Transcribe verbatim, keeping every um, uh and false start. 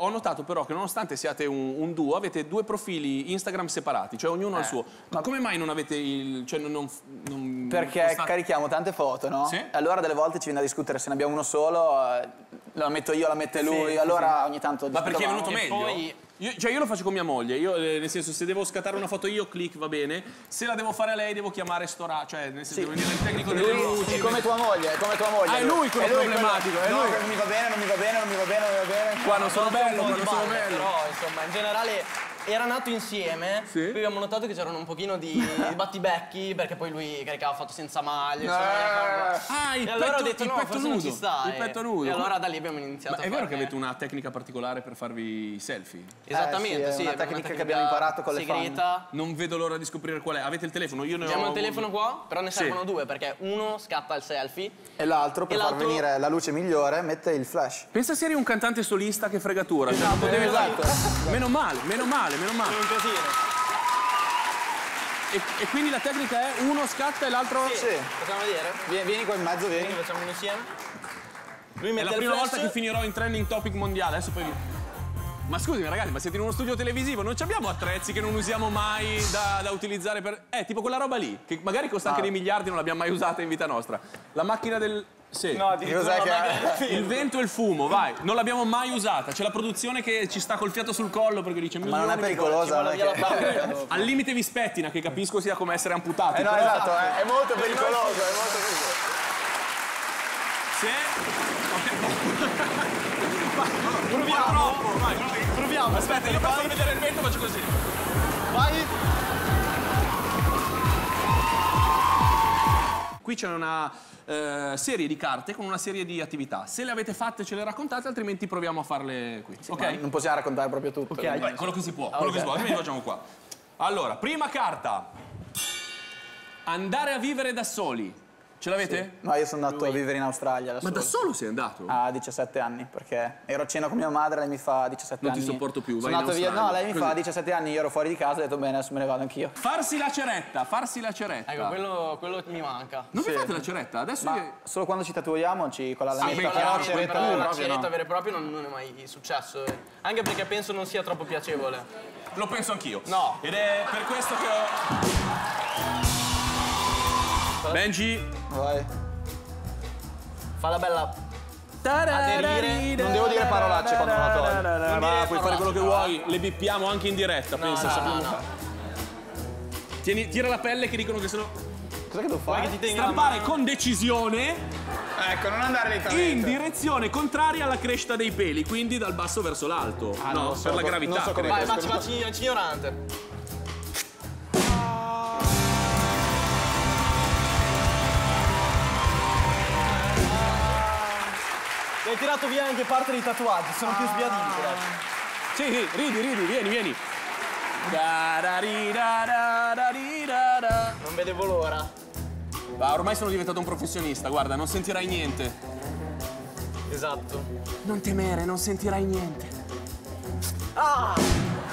ho notato però che nonostante siate un, un duo, avete due profili Instagram separati, cioè ognuno ha il suo. Ma come mai non avete il... Cioè non, non, non Perché postate... carichiamo tante foto, no? Sì? Allora delle volte ci viene da discutere se ne abbiamo uno solo, eh, la metto io, la mette lui, Sì, allora sì. ogni tanto Ma perché è discutevamo. venuto meglio? poi- Io, cioè io lo faccio con mia moglie, io eh, nel senso se devo scattare una foto io click va bene, se la devo fare a lei devo chiamare Stora, cioè nel senso devo venire il tecnico delle Lui, luci. sì, come tua moglie, come tua moglie. Ah, è lui quello problematico, è no, lui. non mi va bene, non mi va bene, non mi va bene, non mi va bene. Qua non sono bello, un qua po' non di sono balle, bello. Però, insomma, in generale era nato insieme, Sì. poi abbiamo notato che c'erano un pochino di, di battibecchi, perché poi lui caricava foto senza maglia, Eh. Ah, il e allora petto, ho detto il no, petto forse nudo. non ci sta. Il e- petto nudo. E allora da lì abbiamo iniziato Ma a è vero farne- che avete una tecnica particolare per farvi i selfie? Esattamente, Eh, sì, è sì. una abbiamo tecnica che abbiamo imparato con le segreta. Non vedo l'ora di scoprire qual è. Avete il telefono? Io ne Abbiamo ho il telefono qua, però ne Sì. servono due, perché uno scatta il selfie. E l'altro, per E far l'altro- venire la luce migliore, mette il flash. Pensa se eri un cantante solista, che fregatura. Cioè, Esatto, potevi- esatto. Meno male, meno male, meno male. È un casino. E, e quindi la tecnica è uno scatta e l'altro... Sì. Possiamo vedere? Vieni, vieni qua in mezzo, vieni. Quindi facciamo insieme. Lui mette È la il prima flash. volta che finirò in trending topic mondiale, adesso poi... Ma scusami ragazzi, ma siete in uno studio televisivo, non ci abbiamo attrezzi che non usiamo mai da, da utilizzare per... Eh, tipo quella roba lì, che magari costa anche Ah. dei miliardi, non l'abbiamo mai usata in vita nostra. La macchina del... Sì. No, Che cos'è che Il vento e il fumo, vai. Non l'abbiamo mai usata. C'è la produzione che ci sta col fiato sul collo perché dice... Ma non è milioni di pericolosa, non è via la che... parte. Al limite vi spettina, che capisco sia come essere amputati. Eh no, però- esatto, è, è molto pericoloso, è molto pericoloso. Sì. Ok. Proviamo. Troppo, vai. Proviamo. Aspetta, io per far vedere il vento faccio così. Vai. Qui c'è una eh, serie di carte con una serie di attività. Se le avete fatte ce le raccontate, altrimenti proviamo a farle qui. Ok? Ma non possiamo raccontare proprio tutto. quindi- Beh, quello che si può, quello che si può, quindi facciamo qua. Allora, prima carta. Andare a vivere da soli. Ce l'avete? No, io sono andato a vivere in Australia da Ma solo. da solo sei andato? A diciassette anni, perché ero a cena con mia madre, lei mi fa diciassette Non ti anni. sopporto più, vai Sono in andato via, Australia. no, lei mi Così. fa diciassette anni, io ero fuori di casa, ho detto bene, adesso me ne vado anch'io. Farsi la ceretta, farsi la ceretta. Ecco, quello, quello mi manca. Non Sì. vi fate la ceretta? Adesso Ma io- solo quando ci tatuiamo ci con la Sì, lametta, beh, però chiaro, la ceretta però vera la proprio ceretta no. vera e propria non, non è mai successo. eh. Anche perché penso non sia troppo piacevole. Lo penso anch'io. No. Ed è per questo che ho... Benji. Vai. Fa la bella. Aderire. Non devo dire parolacce quando la tolgo. Non Ma dire puoi fare parolacce, quello che no. vuoi, le bippiamo anche in diretta, No, pensa. no, sappiamo no, no. fare. Tieni, tira la pelle che dicono che sono... Cos'è che devo Vuoi fare? che ti tenga la Strappare mano? con decisione Ecco, non andare in direzione contraria alla crescita dei peli, quindi dal basso verso l'alto. Ah, non no, lo so, per la non gravità. so come- credo. Vai, facci, facci, facci ignorante. Mi hai tirato via anche parte dei tatuaggi, sono più sbiaditi adesso. Sì, sì, ridi, ridi, vieni, vieni. Da da ri da da da ri da da. Non vedevo l'ora. Ma ormai sono diventato un professionista, guarda, non sentirai niente. Esatto. Non temere, non sentirai niente. Ah!